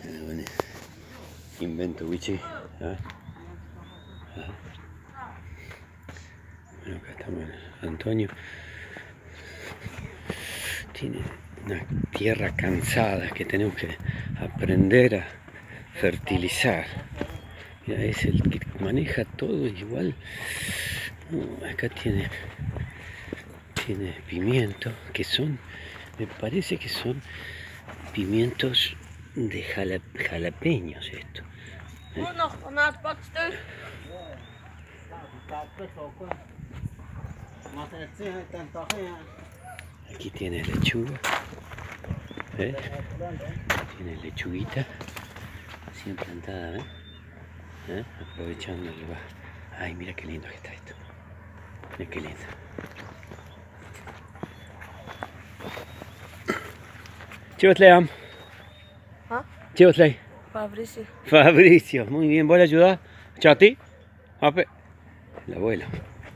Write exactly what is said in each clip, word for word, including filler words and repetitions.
Eh, bueno, invento Wichi. ¿Ah? ¿Ah? Bueno, acá estamos Antonio. Tiene una tierra cansada que tenemos que aprender a fertilizar. Mira, es el que maneja todo igual. No, acá tiene, tiene pimientos que son, me parece que son pimientos de jala, jalapeños esto. ¿Eh? Aquí tiene lechuga. ¿Eh? Tiene lechuguita recién plantada, ¿eh? ¿Eh? Aprovechando el lugar. Ay, mira qué lindo que está esto. Mira qué lindo. Chivosleam. ¿Ah? Chivosle. Fabricio. Fabricio, muy bien. ¿Vos le ayudás? Chati. Ape. El abuelo.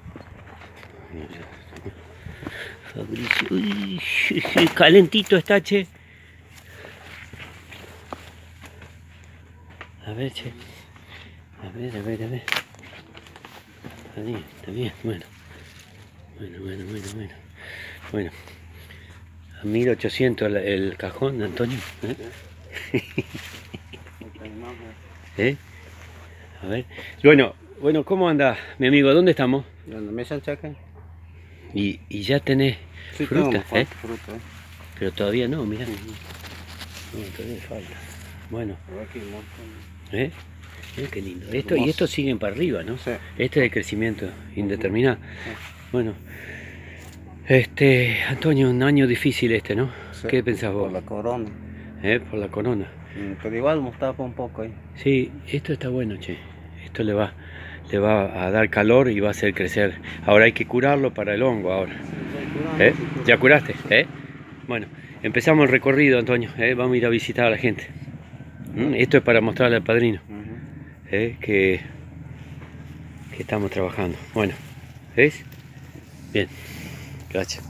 Fabricio. Uy, calentito está, che. A ver, che. A ver, a ver, a ver. Está bien, está bien. Bueno. Bueno, bueno, bueno, bueno. Bueno. A mil ochocientos el, el cajón, Antonio. ¿Eh? ¿Eh? A ver. Bueno, bueno, ¿cómo anda, mi amigo? ¿Dónde estamos? ¿Dónde me echan cheque? Y, y ya tenés Sí, fruta, tengo ¿eh? fruta, ¿eh? Pero todavía no, mira. Uh-huh. No, todavía falta. Bueno. Aquí, ¿Eh? Mira qué lindo. Esto, y estos siguen para arriba, ¿no? Sí. Este es el crecimiento indeterminado. Sí. Bueno. Este, Antonio, un año difícil este, ¿no? Sí. ¿Qué pensás vos? Por la corona. ¿Eh? Por la corona. Pero igual nos tapa un poco ahí. Sí, esto está bueno, che. Esto le va, le va a dar calor y va a hacer crecer. Ahora hay que curarlo para el hongo ahora. ¿Eh? ¿Ya curaste? ¿Eh? Bueno, empezamos el recorrido, Antonio. ¿Eh? Vamos a ir a visitar a la gente. ¿Mm? Esto es para mostrarle al padrino. ¿Eh? Que, que estamos trabajando. Bueno, ¿ves? Bien. Gracias.